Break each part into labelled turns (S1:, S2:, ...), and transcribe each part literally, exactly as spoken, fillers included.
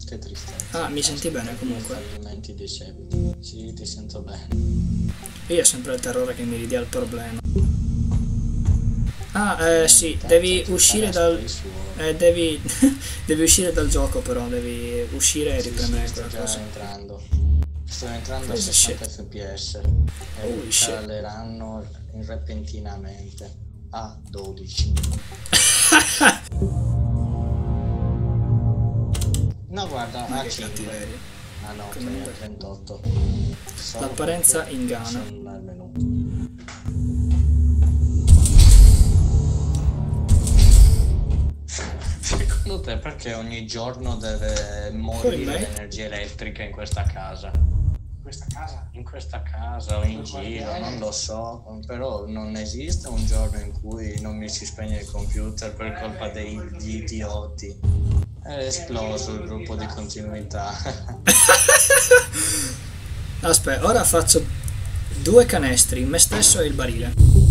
S1: Che tristezza.
S2: Ah, mi senti bene comunque?
S1: Fallimenti decepiti. Sì, ti sento bene.
S2: Io ho sempre il terrore che mi ridia il problema. Ah, eh sì, devi uscire dal... Eh, devi... devi uscire dal gioco però, devi uscire e riprendere quella cosa.
S1: Sto entrando. Sto entrando a
S2: Crazy
S1: sessanta
S2: shit.
S1: F P S.
S2: Holy
S1: E
S2: shit.
S1: caleranno repentinamente a dodici. No, guarda,
S2: Ma
S1: a
S2: che
S1: cinque.
S2: cattiveria.
S1: Ah no, ok,
S2: Comunque.
S1: a trentotto. Solo
S2: L'apparenza
S1: perché
S2: inganna.
S1: sono al menu. Secondo te perché ogni giorno deve morire l'energia elettrica in questa casa? In questa casa? In questa casa o in giro, non lo so, però non esiste un giorno in cui non mi si spegne il computer per colpa degli idioti. È esploso il gruppo di continuità.
S2: Aspetta, ora faccio due canestri, me stesso e il barile.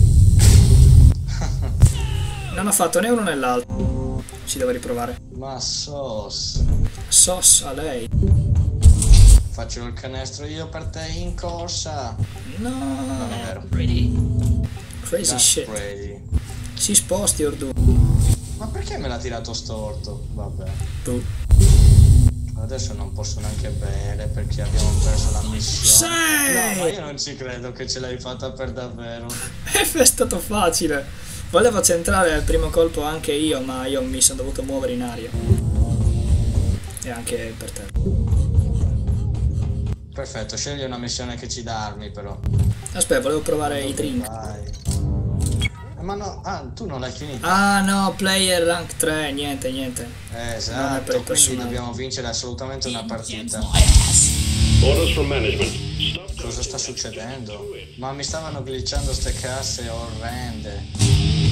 S2: Non ho fatto né uno né l'altro. Si deve riprovare.
S1: Ma sos.
S2: Sos a lei.
S1: Faccio il canestro io per te in corsa.
S2: No.
S1: Non è vero.
S2: Crazy
S1: That's
S2: shit.
S1: pretty.
S2: Si sposti, Ordu.
S1: Ma perché me l'ha tirato storto? Vabbè.
S2: Tu.
S1: Adesso non posso neanche bere perché abbiamo perso la missione.
S2: Sei!
S1: No, ma io non ci credo che ce l'hai fatta per davvero.
S2: È stato facile. Volevo centrare al primo colpo anche io, ma io mi sono dovuto muovere in aria. E anche per te.
S1: Perfetto, scegli una missione che ci dà armi però.
S2: Aspetta, volevo provare i drink.
S1: Vai. Eh, ma no, ah, tu non l'hai finito.
S2: Ah no, player rank tre, niente, niente.
S1: Eh,
S2: Non è per
S1: esatto,
S2: il
S1: quindi
S2: personaggio.
S1: dobbiamo vincere assolutamente una partita.
S3: Orders from management. Stop.
S1: Cosa sta succedendo? Ma mi stavano glitchando ste casse orrende.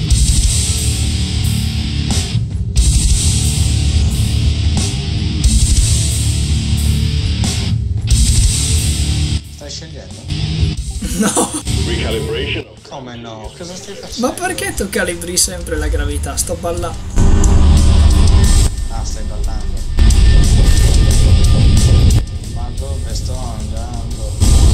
S1: Stai scegliendo?
S2: No!
S3: Recalibration.
S1: Come no? Cosa stai facendo?
S2: Ma perché tu calibri sempre la gravità? Sto ballando.
S1: Ah, stai ballando. Ma dove sto andando?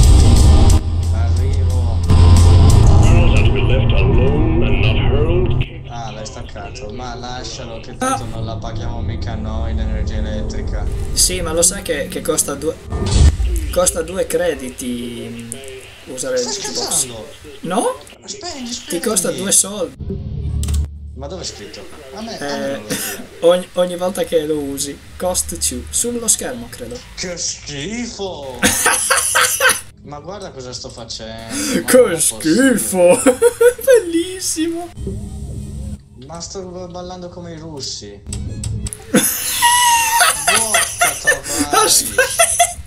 S1: Arrivo.
S3: Charles has to be left alone and not hurled.
S1: Ah, l'hai staccato. Ma lascialo che tanto non la paghiamo mica noi l'energia elettrica.
S2: Sì, ma lo sai che, che costa due... Costa due crediti usare il
S1: Stai
S2: Xbox.
S1: scherzando?
S2: No?
S1: Spegni, spegni.
S2: Ti costa due soldi.
S1: Ma dove è scritto? A me, a me
S2: Eh,
S1: non lo dico.
S2: ogni, ogni volta che lo usi. Cost two. Sullo schermo, credo.
S1: Che schifo! Ma guarda cosa sto facendo. Ma
S2: Che
S1: com'è
S2: schifo! Bellissimo!
S1: possibile? Ma sto ballando come i russi. Vodka, Tavares.
S2: Aspetta!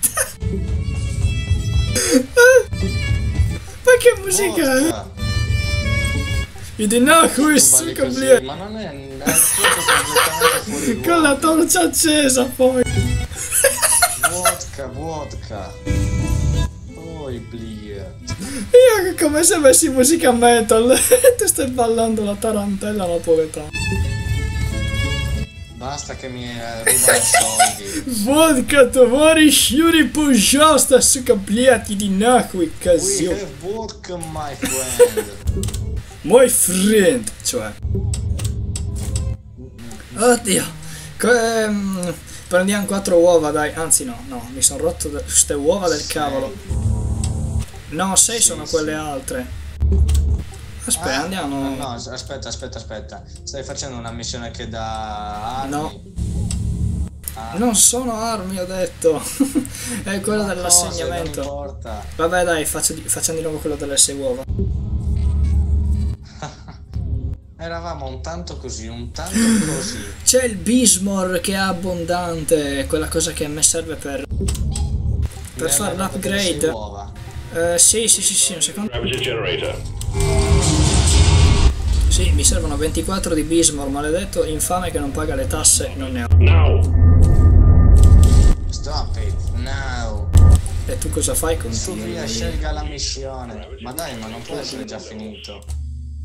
S2: Ma che musica è?
S1: Vodka.
S2: I di no,
S1: Tu
S2: questo
S1: balli così,
S2: completo.
S1: ma non è... è completamente fuori
S2: Con la
S1: luogo.
S2: torcia accesa poi.
S1: Vodka, vodka. Poi Blier.
S2: Io che come se avessi musica metal. Tu stai ballando la tarantella napoletana.
S1: Basta che mi eh, rubano soldi.
S2: Vodka, товарищ Юрий, пожалуйста, сука, блядь, иди нахуй,
S1: We
S2: козел.
S1: have vodka, my friend.
S2: My friend, cioè. Oddio. Que- ehm, prendiamo quattro uova, dai. Anzi no, no, mi sono rotto de- ste uova del cavolo. No, sei sono quelle altre. Aspetta,
S1: Ah,
S2: andiamo.
S1: No, aspetta, aspetta, aspetta. Stai facendo una missione che dà armi?
S2: No.
S1: Ah,
S2: Non sono armi, ho detto. È quello
S1: ma cose, non
S2: dell'assegnamento.
S1: importa.
S2: Vabbè, dai, faccio di- facciamo di nuovo quello delle sei uova.
S1: Eravamo un tanto così, un tanto così.
S2: C'è il Bismor che è abbondante, quella cosa che a me serve per per
S1: Mi
S2: fare
S1: hanno dato delle sei
S2: l'upgrade.
S1: uova.
S2: Eh, sì, sì, sì, sì, un secondo.
S3: Gravity generator.
S2: Sì, mi servono ventiquattro di Bismor, maledetto, infame che non paga le tasse, non ne ho.
S3: Now.
S1: Stop it, now.
S2: E tu cosa fai con
S1: Su via,
S2: ti?
S1: scelga la missione. Ma dai, ma non può essere già finito.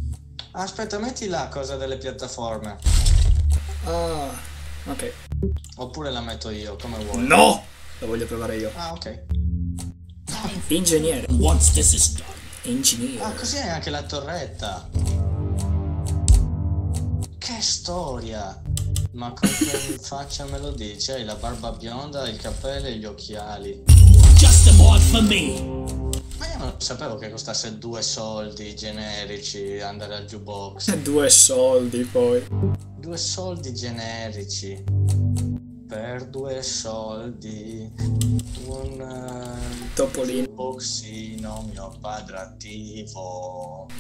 S1: Aspetta, metti la cosa delle piattaforme.
S2: Ah, ok.
S1: Oppure la metto io, come vuoi.
S2: No! La voglio provare io.
S1: Ah, ok.
S2: Ingegnere.
S4: Once this is done,
S2: Ingegnere.
S1: Ah, così è anche la torretta. Che storia. Ma con che faccia me lo dice? Hai la barba bionda, il cappello e gli occhiali.
S4: just a mod for me.
S1: Ma io non sapevo che costasse due soldi generici andare al jukebox.
S2: Due soldi poi.
S1: Due soldi generici. Per due soldi. Un uh,
S2: Topolino.
S1: boxino mio padre attivo.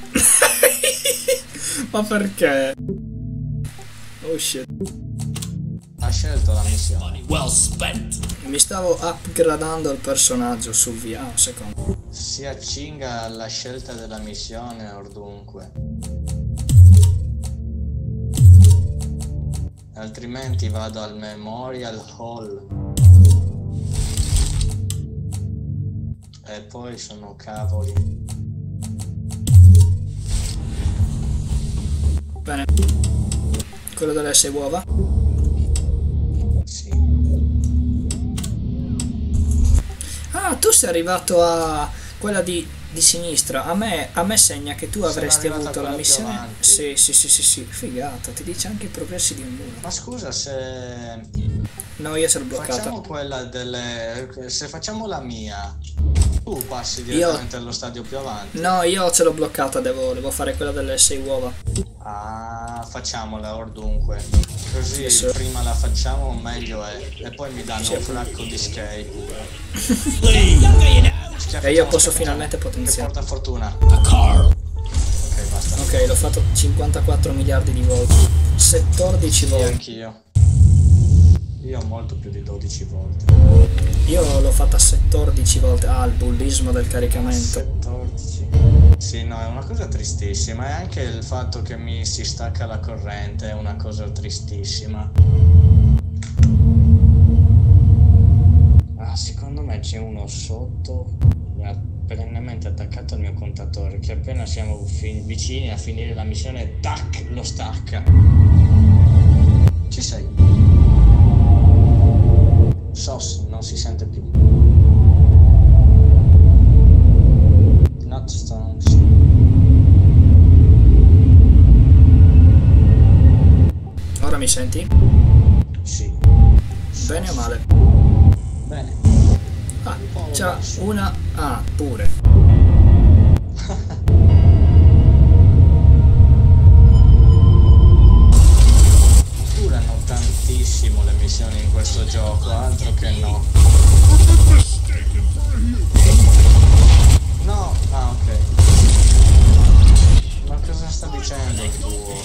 S2: Ma perché? Oh shit.
S1: Ha scelto la missione.
S4: Money well spent.
S2: Mi stavo upgradando il personaggio su via. Ah, un secondo.
S1: Si accinga alla scelta della missione ordunque. Altrimenti vado al Memorial Hall. E poi sono cavoli.
S2: Bene. Quello delle sei uova.
S1: Sì.
S2: Ah, tu sei arrivato a quella di, di sinistra. A me, a me segna che tu
S1: Sono
S2: avresti
S1: arrivato a
S2: avuto la
S1: quella più
S2: missione.
S1: avanti.
S2: Sì, sì, sì, sì, sì. Figata, ti dice anche i progressi di un muro.
S1: Ma scusa, se
S2: No, io ce l'ho bloccata.
S1: facciamo quella delle... Se facciamo la mia, tu passi direttamente allo stadio più avanti.
S2: No, io ce l'ho bloccata, devo, devo fare quella delle sei uova.
S1: Ah, facciamola ordunque. Così
S2: Adesso-
S1: prima la facciamo meglio è. E poi mi danno
S2: Sì.
S1: un fracco di skate.
S2: E io posso finalmente potenziare.
S1: Che porta fortuna.
S4: A car.
S1: Ok, basta.
S2: Ok, l'ho fatto cinquantaquattro miliardi di volte. quattordici
S1: Sì,
S2: volte.
S1: anch'io. Io ho molto più di dodici volte.
S2: Io l'ho fatta quattordici volte. Ah, il bullismo del caricamento.
S1: quattordici. Sì, no, è una cosa tristissima. E anche il fatto che mi si stacca la corrente è una cosa tristissima. Ah, secondo me c'è uno sotto. Mi ha perennemente attaccato al mio contatore. Che appena siamo fi- vicini a finire la missione, tac, lo stacca. Ci sei? Sos, non si sente più. Not stones.
S2: Ora mi senti?
S1: Sì.
S2: Bene o male?
S1: Bene.
S2: Ah,
S1: Un po'
S2: c'ha
S1: basso.
S2: una... Ah, pure.
S1: Durano tantissimo le missioni in questo gioco, altro che no. No, ah ok. Ma cosa sta dicendo il tuo?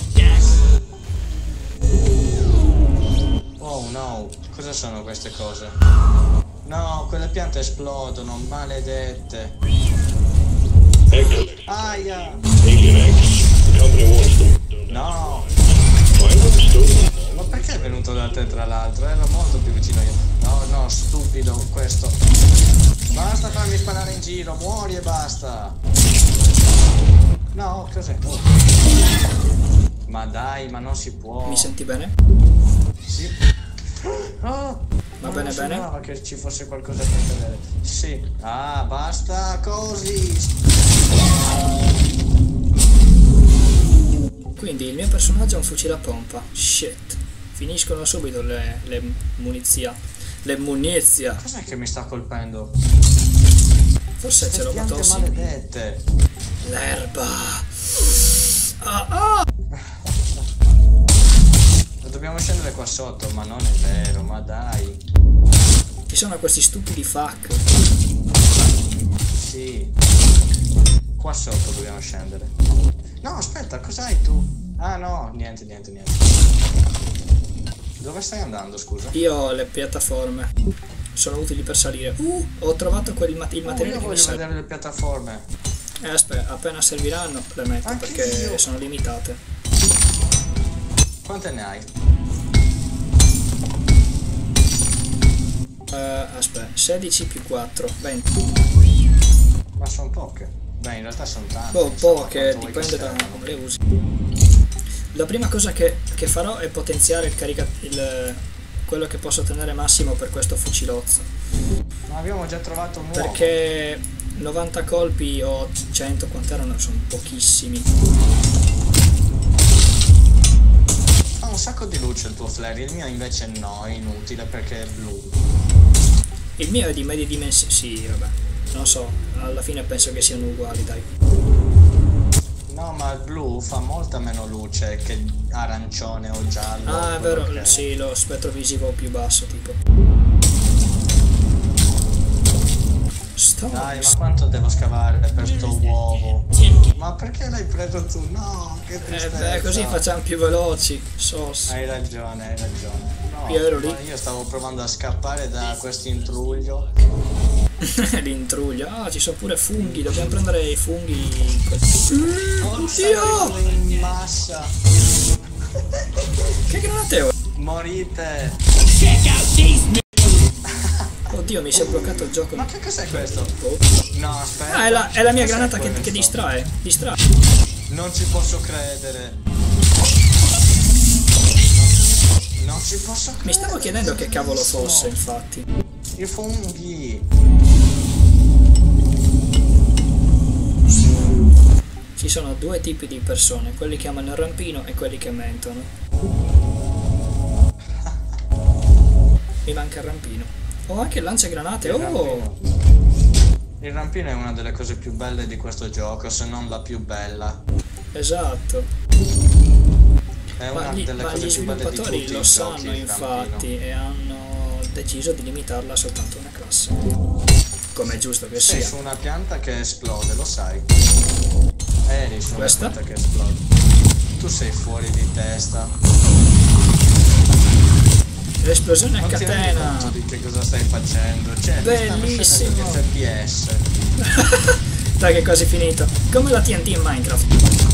S1: Oh no, cosa sono queste cose? No, quelle piante esplodono, maledette.
S3: Excellent.
S1: Aia!
S3: Alien X. The company wants them. Don't
S1: No!
S3: find them stolen.
S1: Ma perché è venuto da te tra l'altro? Ero molto più vicino io. No, no, stupido questo. Basta farmi sparare in giro, muori e basta. No, cos'è? Oh. Ma dai, ma non si può.
S2: Mi senti bene?
S1: Sì. Oh,
S2: Va
S1: non
S2: bene,
S1: mi
S2: bene.
S1: sembrava che ci fosse qualcosa per vedere. Sì. Ah, basta così.
S2: Quindi il mio personaggio ha un fucile a pompa. Shit. Finiscono subito le, le munizia. Le munizia.
S1: Cos'è che mi sta colpendo?
S2: Forse ce
S1: Queste
S2: l'ho
S1: piante
S2: botossi.
S1: maledette.
S2: L'erba. Ah, ah.
S1: Dobbiamo scendere qua sotto, ma non è vero, ma dai.
S2: Ci sono questi stupidi fuck.
S1: Sì. Qua sotto dobbiamo scendere. No, aspetta, cos'hai tu? Ah no, niente, niente, niente. Dove stai andando, scusa?
S2: Io ho le piattaforme. Sono utili per salire. Uh, ho trovato quel mat- il
S1: Oh,
S2: materiale
S1: io
S2: che mi
S1: voglio
S2: serve.
S1: vedere le piattaforme.
S2: Eh, aspetta, appena serviranno le metto
S1: Anche
S2: perché
S1: io.
S2: sono limitate.
S1: Quante ne hai?
S2: Eh, aspetta, sedici più quattro, venti.
S1: Ma sono poche. Beh, in realtà sono tante.
S2: Oh,
S1: insomma,
S2: poche,
S1: quanto vuoi
S2: dipende
S1: che
S2: da
S1: servano.
S2: come le usi. La prima cosa che, che farò è potenziare il carica... il... quello che posso tenere massimo per questo fucilozzo.
S1: Ma abbiamo già trovato un uovo.
S2: Perché novanta colpi o cento, quant'erano? Sono pochissimi.
S1: Ha un sacco di luce il tuo flare, il mio invece no, è inutile perché è blu.
S2: Il mio è di medie dimensioni. Sì, vabbè. Non so, alla fine penso che siano uguali, dai.
S1: No, ma il blu fa molta meno luce che arancione o giallo.
S2: Ah, è vero, che... sì, lo spettro visivo più basso, tipo. Sto...
S1: Dai, ma quanto devo scavare per sto uovo? Ma perché l'hai preso tu? No, che tristezza.
S2: Eh beh, così facciamo più veloci, sos.
S1: Hai ragione, hai ragione. No,
S2: io ero lì.
S1: Io stavo provando a scappare da questo intruglio.
S2: L'intruglio. Ah, ci sono pure funghi, dobbiamo prendere i funghi. Oddio!
S1: In massa.
S2: Che granate ho?
S1: Morite.
S2: Oddio, mi si è bloccato il gioco.
S1: Ma che cos'è questo?
S2: Oh.
S1: No, aspetta.
S2: Ah, è la, è la mia granata che, che distrae. Distrae.
S1: Non ci posso credere. Non ci posso credere.
S2: Mi stavo chiedendo che cavolo fosse, infatti.
S1: I funghi.
S2: Ci sono due tipi di persone, quelli che amano il rampino e quelli che mentono. Mi manca il rampino. Ho anche il lanciagranate.
S1: Il
S2: oh!
S1: rampino. Il rampino è una delle cose più belle di questo gioco, se non la più bella.
S2: Esatto.
S1: È
S2: Ma
S1: una
S2: gli,
S1: delle
S2: ma
S1: cose
S2: gli
S1: più belle di
S2: sviluppatori
S1: tutti
S2: lo
S1: i
S2: sanno,
S1: giochi,
S2: infatti, e hanno deciso di limitarla soltanto a una classe. Come è giusto che
S1: Sei
S2: sia.
S1: su una pianta che esplode, lo sai. Eri su
S2: Questa?
S1: una pianta che esplode. Tu sei fuori di testa.
S2: L'esplosione a
S1: Non ti rendi
S2: catena.
S1: conto di che cosa stai facendo? Cioè,
S2: Bellissimo.
S1: mi stanno scendendo gli F P S.
S2: Dai che è quasi finito. Come la T N T in Minecraft.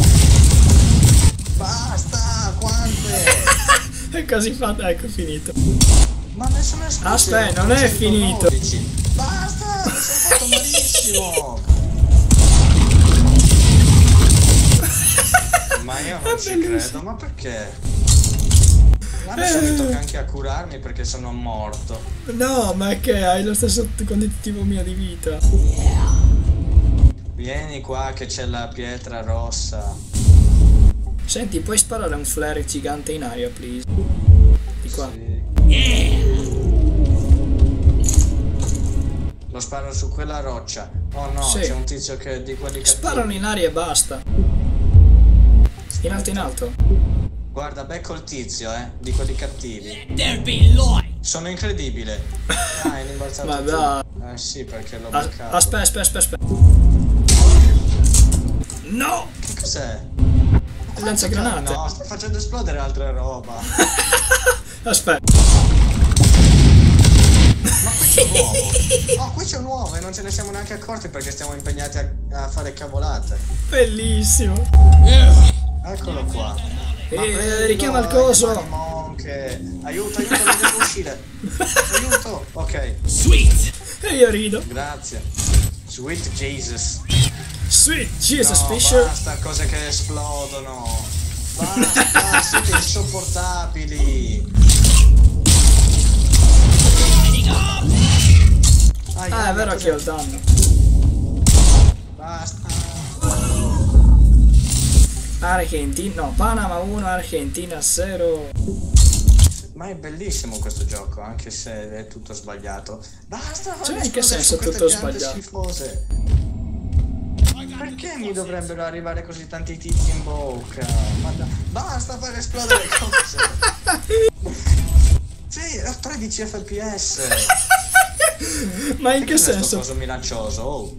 S1: Basta, quante?
S2: È così fatto, ecco, finito.
S1: Ma ne sono esplose.
S2: Aspetta, non è finito.
S1: Basta, mi sono fatto malissimo. Ma io non ci credo, ma perché? Adesso mi tocca anche a curarmi perché sono morto.
S2: No, ma è che hai lo stesso quantitativo mio di vita.
S1: Vieni qua che c'è la pietra rossa.
S2: Senti, puoi sparare un flare gigante in aria, please? Di qua.
S1: Sì. Lo sparo su quella roccia. Oh no,
S2: Sì.
S1: c'è un tizio che di quelli cattivi.
S2: Sparano in aria e basta. In alto, in alto.
S1: Guarda, becco il tizio, eh, di quelli cattivi.
S4: There be Lloyd.
S1: Sono incredibile. Ah, è rimbalzato
S2: Ma
S1: giù.
S2: dai.
S1: Eh sì, perché l'ho
S2: As-
S1: beccato.
S2: Aspetta, aspetta, aspetta, aspetta. No!
S1: Che cos'è?
S2: Il lanciagranate.
S1: No, sto facendo esplodere altra roba.
S2: Aspetta.
S1: Ma qui c'è un uovo. Oh, qui c'è un uovo e non ce ne siamo neanche accorti perché stiamo impegnati a, a fare cavolate.
S2: Bellissimo.
S1: Eccolo qua. Ma
S2: Eh,
S1: prendilo,
S2: richiama il coso.
S1: eh, monche. Aiuto, aiuto, non devo uscire. Aiuto. Ok,
S4: Sweet.
S2: E io rido.
S1: grazie. Sweet Jesus.
S2: Sweet Jesus
S1: No,
S2: Fisher.
S1: basta cose che esplodono. Basta, siete insopportabili. Ai,
S2: Ah,
S1: ai,
S2: è vero
S1: cos'è?
S2: che ho il danno.
S1: Basta.
S2: Argentina, no, Panama uno, Argentina zero.
S1: Ma è bellissimo questo gioco, anche se è tutto sbagliato. Basta,
S2: Cioè,
S1: fare
S2: in che
S1: esplodere
S2: senso
S1: su queste
S2: tutto
S1: piante
S2: sbagliato?
S1: schifose. Perché mi dovrebbero arrivare così tanti tizi in bocca? Ma da- basta fare esplodere cose. Sì, ho tredici F P S.
S2: Ma in che
S1: Cos'è sto
S2: senso?
S1: coso minaccioso? Oh.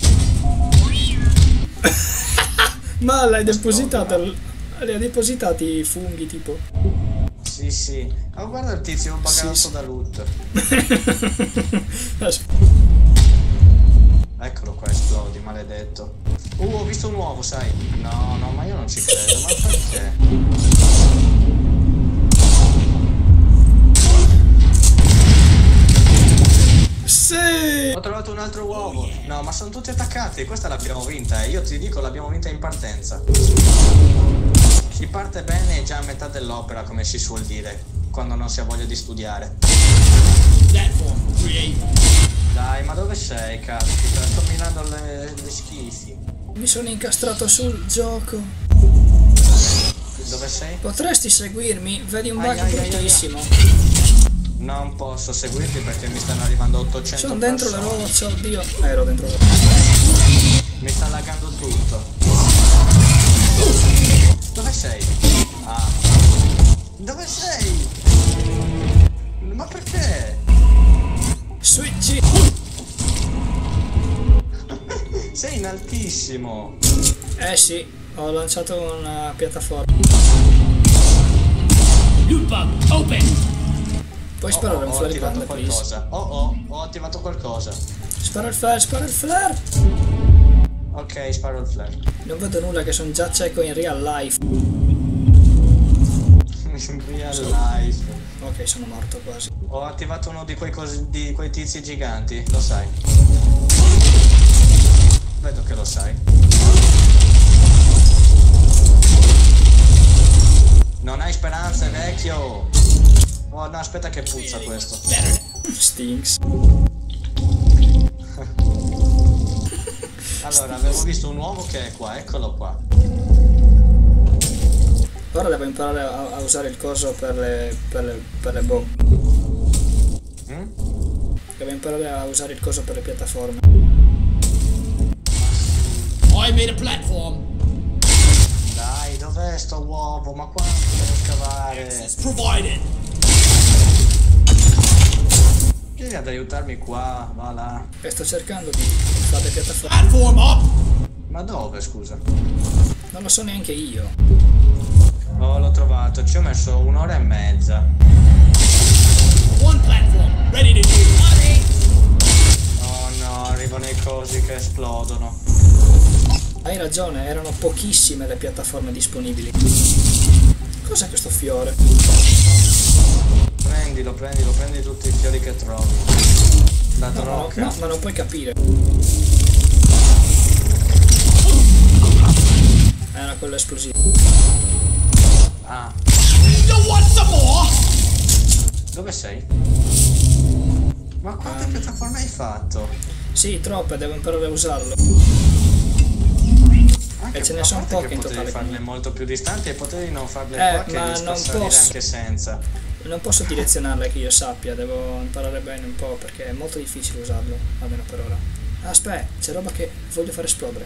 S2: Ma l'hai depositato. Li ha depositati i funghi tipo.
S1: Sì, sì. Oh, guarda il tizio, un bagarotto
S2: Sì, sì.
S1: da loot.
S2: Aspetta.
S1: Eccolo qua, esplodi, maledetto. Uh, ho visto un uovo, sai? No, no, ma io non ci credo, ma perché?
S2: Sì!
S1: Ho trovato un altro uovo. No, ma sono tutti attaccati, questa l'abbiamo vinta, e io ti dico l'abbiamo vinta in partenza. Si parte bene e già a metà dell'opera, come si suol dire. quando non si ha voglia di studiare.
S4: Platform create.
S1: Dai, ma dove sei, caspita? Sto minando le, le schifi.
S2: Mi sono incastrato sul gioco.
S1: Dove sei?
S2: Potresti seguirmi? Vedi un bug
S1: Ai, ai, ai, ai, ai.
S2: bruttissimo.
S1: Non posso seguirti perché mi stanno arrivando ottocento
S2: Sono dentro le
S1: persone.
S2: rocce, oddio. Eh, ero dentro le rocce.
S1: Mi sta laggando tutto. Dove sei? Ah. Dove sei? Ma perché?
S2: Switch!
S1: Sei in altissimo.
S2: Eh sì, ho lanciato una piattaforma.
S4: Loot bug open.
S2: Puoi
S1: Oh,
S2: sparare
S1: oh,
S2: un
S1: ho
S2: flare
S1: attivato
S2: gun, please?
S1: qualcosa. Oh oh, ho attivato qualcosa.
S2: Spara il flare, spara il flare!
S1: Ok, sparo il flare.
S2: Non vedo nulla, che sono già cieco in real life.
S1: In real life.
S2: Ok, sono morto quasi.
S1: Ho attivato uno di quei, cosi, di quei tizi giganti, lo sai. Vedo che lo sai. Non hai speranze, vecchio. Oh no, aspetta che puzza questo.
S2: Stinks.
S1: Allora, avevo visto un uovo che è qua, eccolo qua.
S2: Ora devo imparare a, a usare il coso per le, per le, per le boh.
S1: Mm?
S2: Devo imparare a usare il coso per le piattaforme.
S4: I made a platform.
S1: Dai, dov'è sto uovo? Ma quanto devo scavare?
S4: Access provided.
S1: Vieni ad aiutarmi qua, va là.
S2: E sto cercando di fare le piattaforme.
S4: Platform up.
S1: Ma dove, scusa?
S2: Non lo so neanche io.
S1: Oh, l'ho trovato, ci ho messo un'ora e mezza.
S4: One platform ready to do.
S1: Oh no, arrivano i cosi che esplodono.
S2: Hai ragione, erano pochissime le piattaforme disponibili. Cos'è questo fiore?
S1: Prendilo, prendilo, prendi tutti i fiori che trovi. La
S2: No, no,
S1: drocca.
S2: no, ma non puoi capire. Era quello esplosivo.
S1: Ah,
S4: You want some more?
S1: dove sei? Ma quante piattaforme hai fatto?
S2: Sì, troppe, devo imparare a usarlo.
S1: Anche,
S2: E ce ne
S1: a
S2: sono
S1: parte
S2: poche
S1: che
S2: in
S1: potevi
S2: totale,
S1: farle
S2: quindi.
S1: molto più distanti e potevi non farle
S2: Eh,
S1: qua che
S2: ma
S1: riesco a
S2: non
S1: salire
S2: posso.
S1: anche senza.
S2: Non posso direzionarle che io sappia, devo imparare bene un po' perché è molto difficile usarlo, almeno per ora. Aspetta, c'è roba che voglio far esplodere.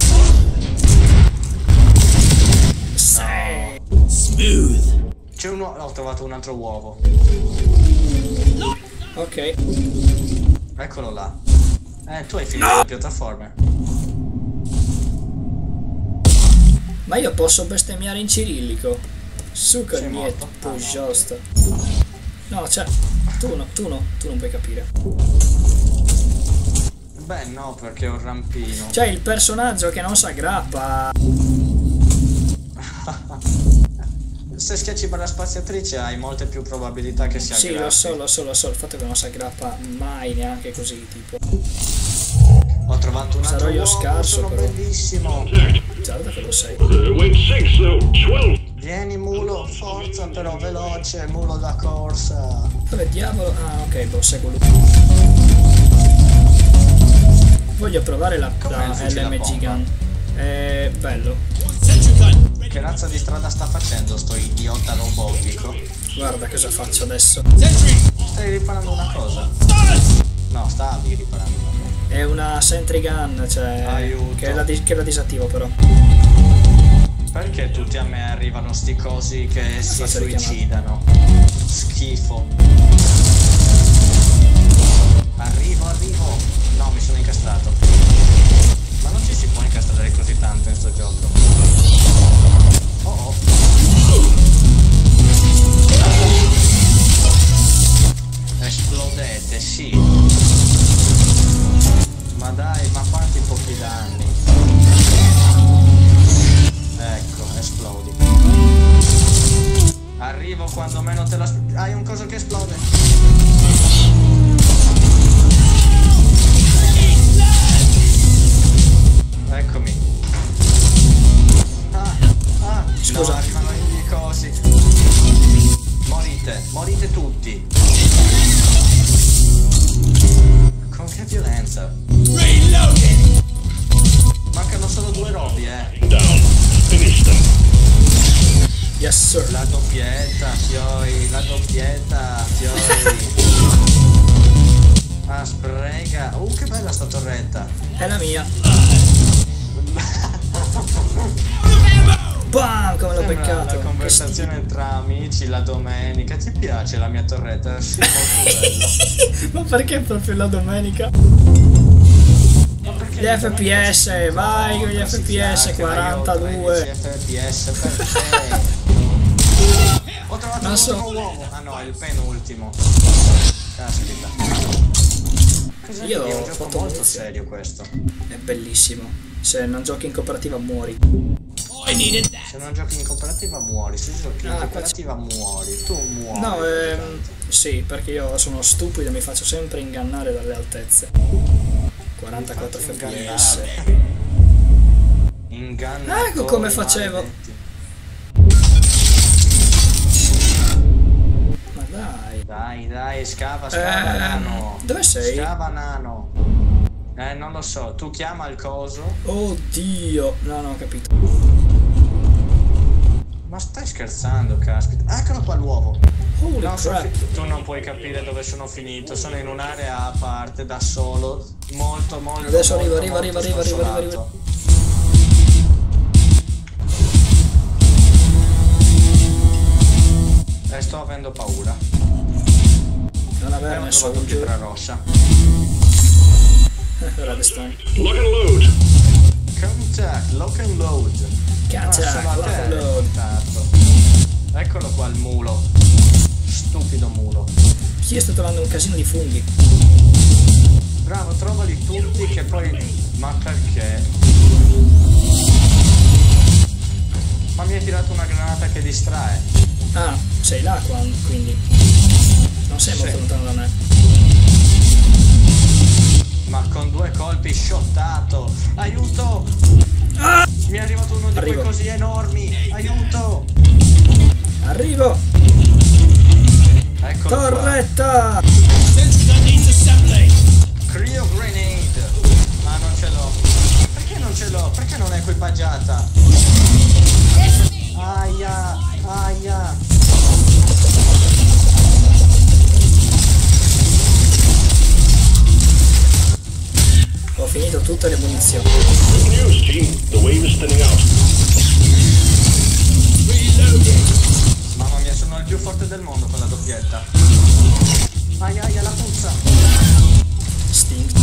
S2: Sì.
S4: Smooth.
S1: C'è un uovo, ho trovato un altro uovo.
S2: Ok.
S1: Eccolo là. Eh, tu hai finito le piattaforme.
S2: Ma io posso bestemmiare in cirillico. Suca
S1: Sei
S2: niet,
S1: morto?
S2: pujosta. No, cioè, tu no, tu no, tu non puoi capire.
S1: Beh, no, perché ho un rampino.
S2: Cioè, il personaggio che non si aggrappa.
S1: Se schiacci per la spaziatrice hai molte più probabilità che sia
S2: Sì,
S1: aggrappi.
S2: lo so, lo so, lo so, il fatto che non si aggrappa mai neanche così, tipo.
S1: Ho trovato un altro
S2: Sarò io
S1: uovo,
S2: scarso,
S1: sono
S2: però.
S1: bellissimo.
S2: Guarda che lo sei.
S3: Uh, wait six, though. twelve.
S1: Vieni mulo, forza però veloce, mulo da corsa.
S2: Dove diavolo? Ah, ok, boh, seguo lui. Voglio provare la,
S1: Com'è
S2: la
S1: il fucile a
S2: L M G
S1: pompa?
S2: gun. È bello.
S4: Sentry gun. Ready.
S1: Che razza di strada sta facendo sto idiota robotico?
S2: Guarda cosa faccio adesso.
S4: Sentry.
S1: Stai riparando una cosa?
S4: Stars.
S1: No, stavi riparando una cosa.
S2: È una sentry gun, cioè.
S1: Aiuto.
S2: Che la, dis- che la disattivo però.
S1: Perché tutti a me arrivano sti cosi che si
S2: Faccio richiamare.
S1: suicidano? Schifo. Arrivo, arrivo. No, mi sono incastrato. Ma non ci si può incastrare così tanto in sto gioco. Oh oh. Esplodete, sì. Ma dai, ma quanti pochi danni. Ecco, esplodi. Arrivo quando meno te lo aspetti. Hai un coso che esplode. Eccomi. Ah, ah.
S2: Scusa.
S1: No, arrivano i cosi. Morite, morite.
S2: Yes sir.
S1: La doppietta, fioi, la doppietta, fioi. Ah, sprega. Uh, che bella sta torretta.
S2: È la mia. Bam, come l'ho
S1: Sembra
S2: beccato.
S1: una conversazione tra amici la domenica. Ti piace la mia torretta? Sì, molto bella.
S2: Ma perché proprio la domenica?
S1: Ma perché
S2: Gli F P S, vai con gli F P S, quarantadue.
S1: F P S perché? Ho trovato
S2: Non
S1: un
S2: so.
S1: ultimo uovo. Ah no, è il penultimo. Caspita. Cos'è?
S2: Io
S1: È
S2: ho
S1: un gioco
S2: fatto
S1: molto
S2: munizioni.
S1: serio questo.
S2: È bellissimo. Se non giochi in cooperativa muori.
S4: I needed that.
S1: Se non giochi in cooperativa muori, se giochi in
S2: Ah, qua
S1: cooperativa muori, tu muori.
S2: No, ehm, sì, perché io sono stupido e mi faccio sempre ingannare dalle altezze. quarantaquattro F P S.
S1: Inganna.
S2: Ah, ecco come facevo. Ma dai.
S1: Dai, dai, scava, scava,
S2: Eh,
S1: nano.
S2: dove sei?
S1: Scava, nano. Eh, non lo so, tu chiama il coso.
S2: Oddio. No, no, ho capito.
S1: Ma stai scherzando, caspita. Ah, eccolo qua l'uovo.
S2: Holy
S1: No, sono
S2: crap.
S1: fi- tu non puoi capire dove sono finito. Sono in un'area a parte, da solo. Molto, molto.
S2: Adesso
S1: molto,
S2: arrivo, arrivo,
S1: molto
S2: arrivo, arrivo, arrivo,
S1: sconsolato. E sto avendo paura.
S2: Non
S1: E
S2: aver
S1: ho
S2: messo
S1: trovato
S2: un giù.
S1: pietra rossa.
S2: Redstone.
S3: Lock and load.
S1: Contact, lock and load.
S2: Contact,
S1: Ah, sono a
S2: lock
S1: te,
S2: and load.
S1: contatto. Eccolo qua il mulo. Stupido mulo.
S2: Chi sto trovando un casino di funghi.
S1: Bravo, trovali tutti che poi... Ma perché? Ma mi hai tirato una granata che distrae.
S2: Ah, sei là qua, quindi. Non sei molto
S1: Sì.
S2: lontano da me.
S1: Ma con due colpi shottato. Aiuto!
S2: Ah!
S1: Mi è arrivato uno di
S2: Arrivo.
S1: quei così enormi. Aiuto!
S2: Arrivo!
S1: Eccolo qua.
S2: Torretta!
S4: Sentry gun needs assembly.
S1: Cryo grenade. Ah, non ce l'ho. Perché non ce l'ho? Perché non è equipaggiata? Aia, aia.
S2: Ho finito tutte le munizioni.
S3: Good news, team. The wave is thinning out.
S1: Mamma mia, sono il più forte del mondo con la doppietta. Aia, aia, la puzza.
S2: Stink.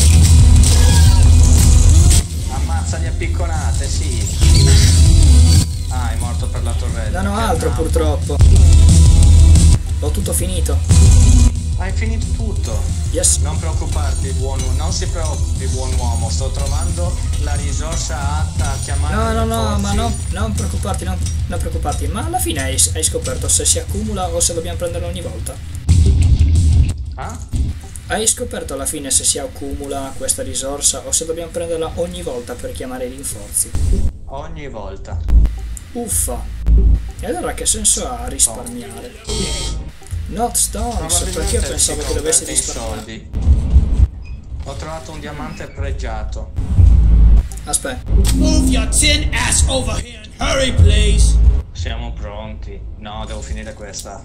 S1: Ammazzali a picconate, sì. Ah, è morto per la torretta.
S2: Non ho
S1: Che
S2: altro
S1: napo.
S2: purtroppo. Ho tutto finito.
S1: Hai finito tutto.
S2: Yes.
S1: Non preoccuparti, buon uomo. Non si preoccupi, buon uomo. Sto trovando la risorsa atta a chiamare.
S2: No, no,
S1: i
S2: no,
S1: forzi.
S2: ma no, non preoccuparti, non, non preoccuparti. Ma alla fine hai, hai scoperto se si accumula o se dobbiamo prenderlo ogni volta.
S1: Ah?
S2: Hai scoperto alla fine se si accumula questa risorsa o se dobbiamo prenderla ogni volta per chiamare i rinforzi.
S1: Ogni volta.
S2: Uffa. E allora che senso ha risparmiare? Not stones,
S1: Probabilmente
S2: perché io
S1: si
S2: pensavo che dovessi
S1: converte in
S2: risparmiare.
S1: soldi. Ho trovato un diamante pregiato.
S2: Aspetta.
S4: Move your tin ass over here and hurry, please.
S1: Siamo pronti. No, devo finire questa.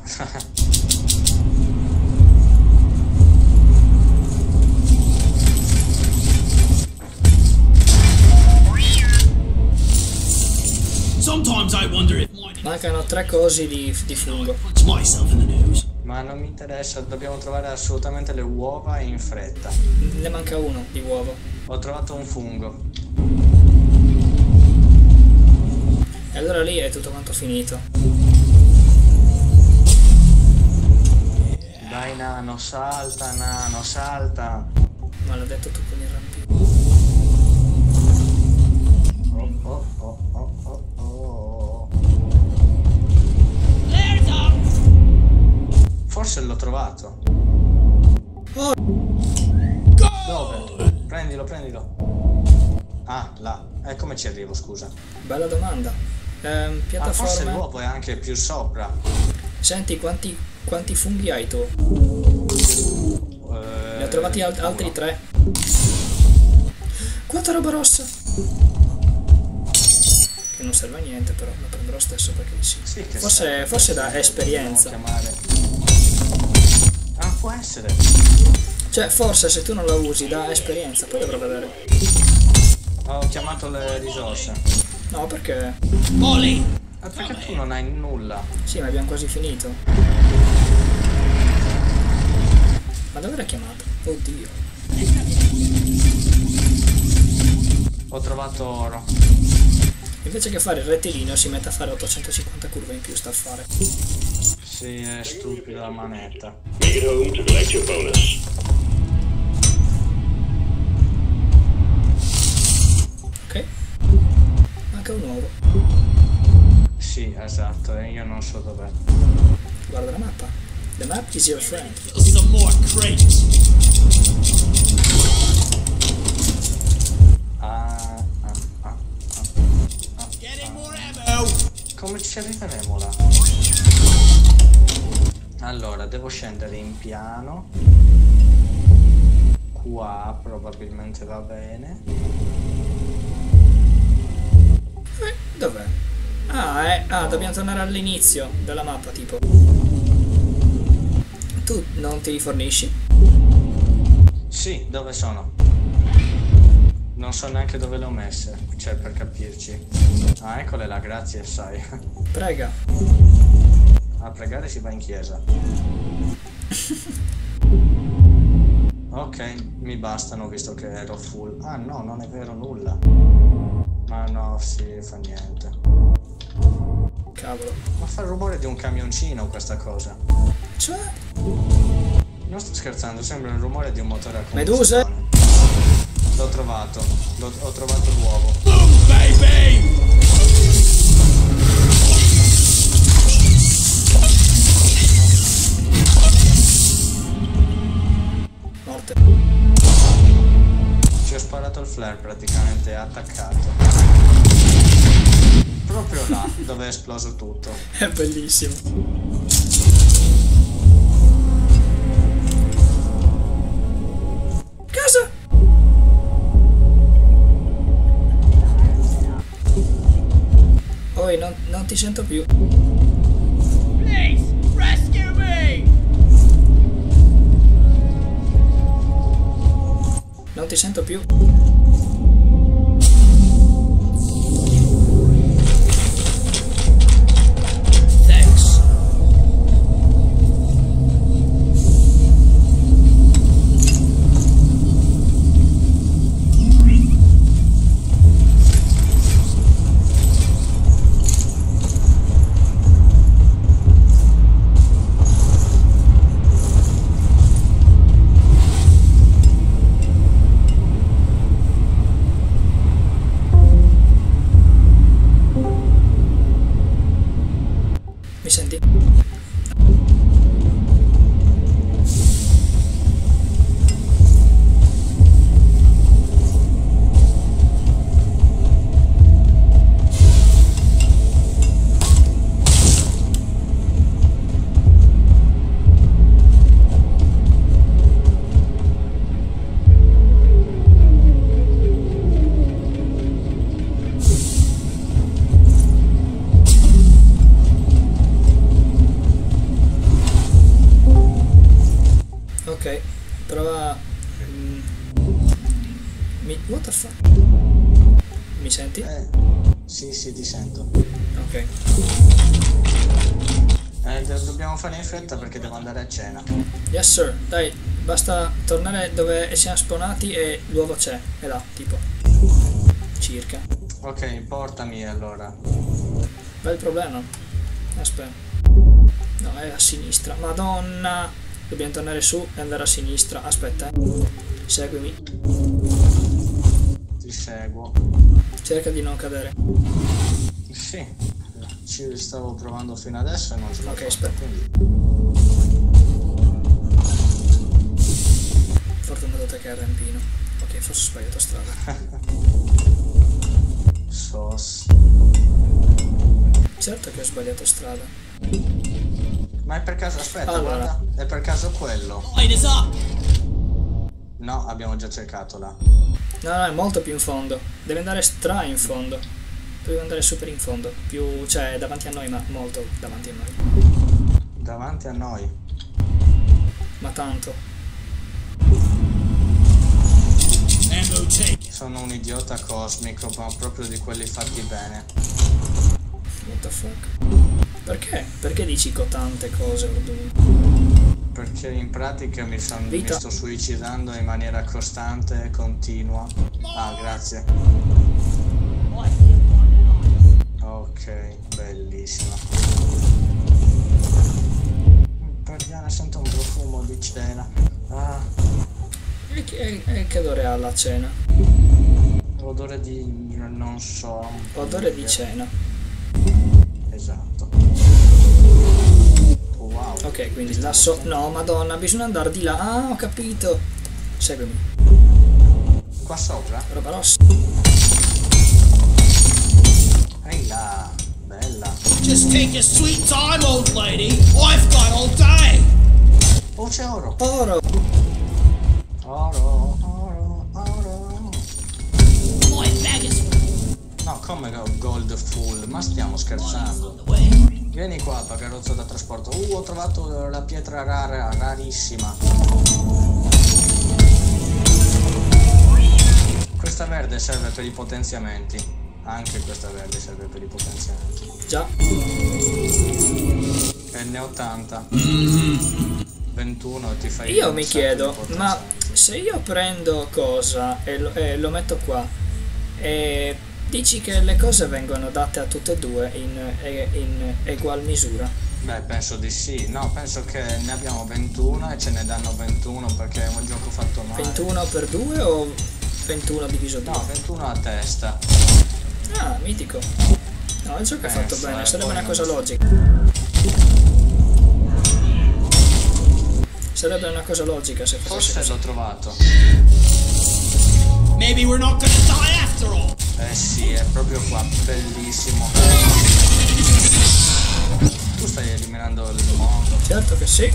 S4: Sometimes I wonder if mining
S2: Mancano tre cosi di, di fungo.
S4: puts myself in the news.
S1: Ma non mi interessa, dobbiamo trovare assolutamente le uova in fretta.
S2: Ne manca uno di uovo.
S1: Ho trovato un fungo.
S2: E allora lì è tutto quanto finito.
S1: Dai nano, salta nano, salta.
S2: Maledetto tu con il rampino.
S1: Oh oh oh oh oh oh.
S4: There's up.
S1: Forse l'ho trovato.
S2: Oh,
S1: Dove? Prendilo, prendilo. Ah, là. E come ci arrivo, scusa?
S2: bella domanda. Ehm,
S1: Ah, forse
S2: piattaforma.
S1: l'uovo è anche più sopra.
S2: Senti, quanti, quanti funghi hai tu?
S1: Eh,
S2: Ne ho trovati al- altri tre. Quanta roba rossa! che non serve a niente, però la prenderò stesso perché sì.
S1: Sì, che
S2: forse
S1: serve,
S2: forse
S1: perché
S2: da esperienza.
S1: dobbiamo chiamare. Ah, può essere.
S2: Cioè, forse se tu non la usi da esperienza, poi dovrò vedere.
S1: Ho chiamato le risorse.
S2: No, perché?
S4: Molly!
S1: Ma perché tu non hai nulla?
S2: Sì, ma abbiamo quasi finito. Ma dove l'hai chiamato? Oddio.
S1: Ho trovato oro.
S2: Invece che fare il rettilineo si mette a fare ottocentocinquanta curve in più, sta a fare.
S1: Sì, è stupida la manetta.
S3: Make it home to collect your bonus.
S2: Ok. Manca un uovo.
S1: Sì, esatto, e io non so dov'è.
S2: Guarda la mappa. The map is your friend.
S4: Some more crates.
S1: Ah, ah, ah, ah, ah.
S4: Getting more ammo.
S1: Come ci arriveremo là? Allora, devo scendere in piano. Qua probabilmente va bene.
S2: Eh, dov'è? Ah, eh, ah, dobbiamo tornare all'inizio della mappa, tipo. Tu non ti rifornisci?
S1: Sì, dove sono? Non so neanche dove le ho messe, cioè per capirci. Ah, eccole là, grazie, sai.
S2: Prega.
S1: A pregare si va in chiesa. Ok, mi bastano visto che ero full. Ah no, non è vero nulla. Ma no, sì, fa niente.
S2: Cavolo.
S1: Ma fa il rumore di un camioncino questa cosa.
S2: Cioè?
S1: Non sto scherzando, sembra il rumore di un motore a
S2: Meduse?
S1: combustione. L'ho trovato, l'ho, ho trovato l'uovo.
S4: Boom, baby!
S2: Morte.
S1: Ci ho sparato il flare praticamente, è attaccato. Proprio là, dove è esploso tutto.
S2: È bellissimo. Casa! Oi, non, non ti sento più.
S4: Please, rescue me!
S2: Non ti sento più.
S4: Thanks.
S2: Mi senti? Ok, prova. mm, Mi. What the fuck? Mi senti?
S1: Eh, sì, sì, ti sento.
S2: Ok.
S1: Eh, do- dobbiamo fare in fretta perché devo andare a cena.
S2: Yes sir, dai, basta tornare dove siamo spawnati e l'uovo c'è, è là, tipo. Circa.
S1: Ok, portami allora.
S2: Bel problema. Aspetta. No, è a sinistra. Madonna! Dobbiamo tornare su e andare a sinistra. Aspetta, eh. Seguimi.
S1: Ti seguo.
S2: Cerca di non cadere.
S1: Sì, ci stavo provando fino adesso e non ce l'ho
S2: Ok,
S1: fatta,
S2: aspetta.
S1: quindi.
S2: Fortunato te che è rampino. Ok, forse ho sbagliato strada.
S1: Sos.
S2: Certo che ho sbagliato strada.
S1: Ma è per caso, aspetta,
S2: Allora.
S1: guarda, è per caso quello.
S4: Light is up!
S1: No, abbiamo già cercato là.
S2: No, no, è molto più in fondo. Deve andare stra in fondo. Dobbiamo andare super in fondo. Più, cioè, davanti a noi, ma molto davanti a noi.
S1: Davanti a noi?
S2: Ma tanto.
S1: Sono un idiota cosmico, ma proprio di quelli fatti bene.
S2: What the fuck? Perché? Perché dici tante cose?
S1: Perché in pratica mi, son, mi
S2: Vita.
S1: sto suicidando in maniera costante e continua. Ah, grazie. Ok, bellissima. Perdiana, sento un profumo di cena. Ah,
S2: E che, e che odore ha la cena?
S1: odore di... non so.
S2: Odore di cena.
S1: Esatto. Wow.
S2: Ok, quindi là so... No, madonna, bisogna andare di là. Ah, ho capito. Seguimi.
S1: Qua sopra?
S2: Roba rossa.
S1: Ehi là, bella.
S4: Just take your sweet time, old lady. I've got all day.
S1: Oh, c'è oro.
S2: Oro.
S1: Oro, oro, oro.
S4: My bag is
S1: No, come gold full? Ma stiamo scherzando. Vieni qua, pagarozzo da trasporto. Uh, ho trovato la pietra rara, rarissima. Questa verde serve per i potenziamenti. Anche questa verde serve per i potenziamenti.
S2: Già.
S1: N ottanta. ventuno ti fai...
S2: Io
S1: un
S2: mi
S1: sacco
S2: chiedo,
S1: di
S2: ma
S1: potenziamenti.
S2: se io prendo cosa e lo, e lo metto qua e dici che le cose vengono date a tutte e due in, in egual misura?
S1: Beh, penso di sì. No, penso che ne abbiamo ventuno e ce ne danno ventuno perché è un gioco fatto male.
S2: ventuno per due o ventuno diviso due?
S1: No, ventuno a testa.
S2: Ah, mitico. No, il gioco è fatto
S1: Penso,
S2: bene,
S1: eh,
S2: sarebbe
S1: poi
S2: una cosa
S1: non so.
S2: logica. Sarebbe una cosa logica se fosse
S1: Forse
S2: così.
S1: l'ho trovato.
S4: Maybe we're not gonna die after all.
S1: Eh sì, è proprio qua, bellissimo. Tu stai eliminando il mondo.
S2: Certo che sì.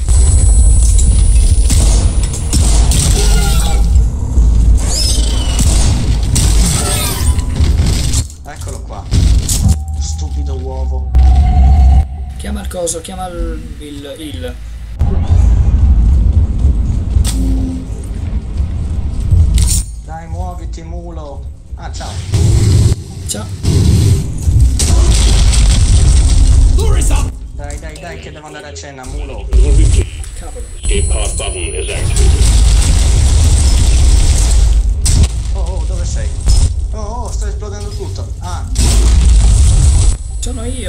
S1: Eccolo qua. Stupido uovo.
S2: Chiama il coso, chiama il... il... il.
S1: Dai, muoviti, mulo. Ah, ciao.
S2: Ciao.
S4: Lure is up.
S1: Dai, dai, dai, che devo andare a cena, mulo.
S2: Cavolo.
S3: Escape pod button is active.
S1: Oh, oh, dove sei? Oh, oh, sta esplodendo tutto. Ah,
S2: Sono io.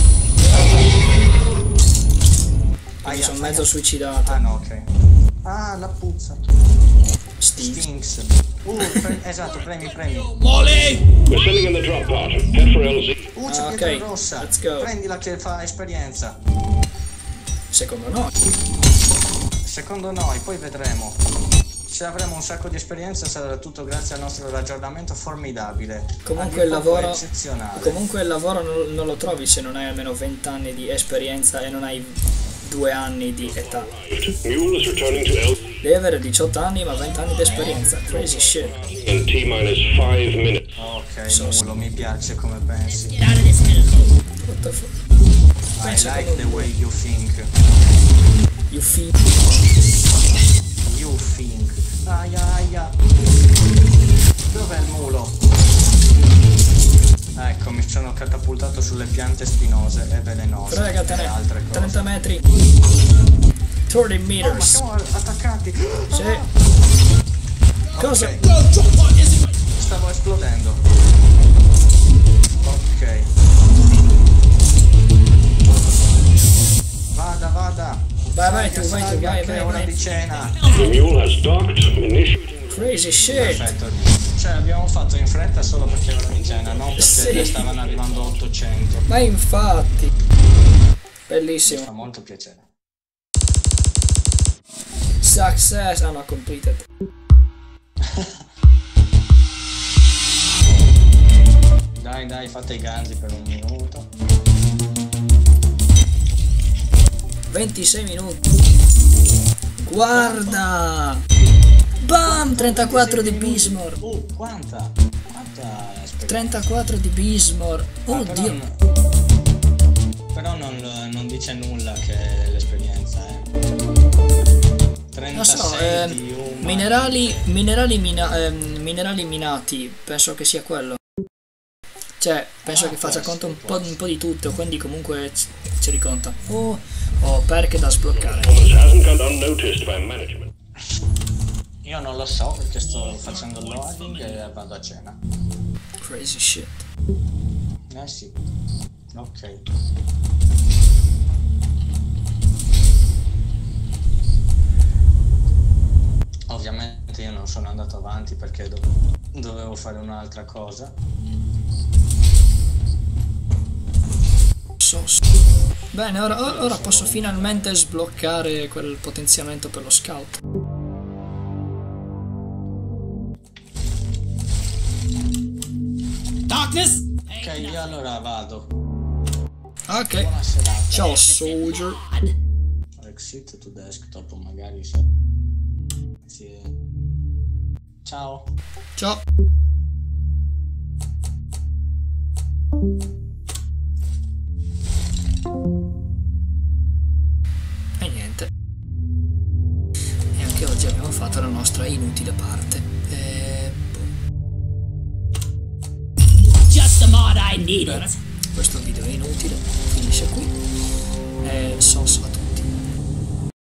S2: Mi
S1: aia,
S2: sono
S1: aia.
S2: mezzo suicidato.
S1: Ah, no, ok. Ah, la puzza.
S2: Steve.
S1: Stinks. Uh, pre- esatto, premi, premi.
S4: Molly.
S3: We're sending in the drop pod. Head for L Z.
S1: Uh, c'è
S2: Ah,
S1: pietra
S2: ok,
S1: rossa.
S2: let's go.
S1: Prendila che fa esperienza.
S2: Secondo noi.
S1: Secondo noi, poi vedremo. Se avremo un sacco di esperienza sarà tutto grazie al nostro ragionamento formidabile.
S2: Comunque
S1: A
S2: il
S1: dir poco
S2: lavoro,
S1: eccezionale.
S2: comunque il lavoro non, non lo trovi se non hai almeno venti anni di esperienza e non hai due anni di età.
S3: Mule is returning to L Z
S2: Devi avere diciotto anni ma venti anni di esperienza. Crazy shit.
S3: in T minus five minutes.
S1: Ok,
S2: So-
S1: mulo, mi piace come pensi.
S4: Get out of this hellhole.
S2: What the fuck?
S1: I
S2: Pensa
S1: like
S2: come-
S1: the way you think.
S2: You feel...
S1: You think. Aia, aia. Dov'è il mulo? Ecco, mi sono catapultato sulle piante spinose e velenose.
S2: Fregatene.
S1: E altre cose.
S2: trenta metri. trenta
S1: Oh, ma
S2: meters.
S1: siamo attaccati.
S2: Sì. Cosa?
S1: Ok,
S4: Go, drop pod isn't it?
S1: stavo esplodendo. Ok. Vada, vada.
S2: Vai, vai tu,
S1: Salga,
S2: vai tu,
S1: salga,
S2: vai,
S1: che
S2: vai,
S1: è ora
S2: vai.
S1: di cena.
S3: The mule has docked. Initiating.
S2: Crazy shit.
S1: Perfetto. Cioè, abbiamo fatto in fretta solo perché è ora di cena, non perché
S2: Sì.
S1: ne stavano arrivando ottocento.
S2: Ma infatti.
S1: Mi fa
S2: Bellissimo.
S1: molto piacere.
S2: Success. Ah no, completed.
S1: Dai, dai, fate i ganzi per un minuto.
S2: ventisei minuti. Guarda. Bam, trentaquattro di Bismor.
S1: Uh, quanta? Quanta? tutta esperienza.
S2: trentaquattro di Bismor.
S1: Ah,
S2: Oh
S1: però
S2: Dio.
S1: n- Però non, non dice nulla che è l'esperienza, eh.
S2: Non so,
S1: trentasei
S2: eh,
S1: di Human.
S2: minerali, minerali, mina, ehm, minerali minati, penso che sia quello. Cioè, penso
S1: Ah,
S2: che faccia
S1: può
S2: conto un
S1: essere,
S2: po',
S1: può
S2: un po' di tutto, quindi comunque c- ci riconta. Oh, oh, perché da sbloccare.
S3: Performance hasn't gone unnoticed by management.
S1: Io non lo so perché sto facendo il loading e vado a cena.
S2: Crazy shit.
S1: Eh sì. Ok. Ovviamente io non sono andato avanti perché do- dovevo fare un'altra cosa.
S2: So, so. Bene, ora, o- ora posso finalmente sbloccare quel potenziamento per lo scout.
S4: Darkness?
S1: Ok, io allora vado.
S2: Ok.
S1: Buona serata.
S2: Ciao, soldier.
S1: Exit to desktop, magari se... Sì. Ciao.
S2: Ciao. E niente. E anche oggi abbiamo fatto la nostra inutile parte. E...
S4: Just the mod I needed.
S2: Bene, questo video è inutile, finisce qui. E sono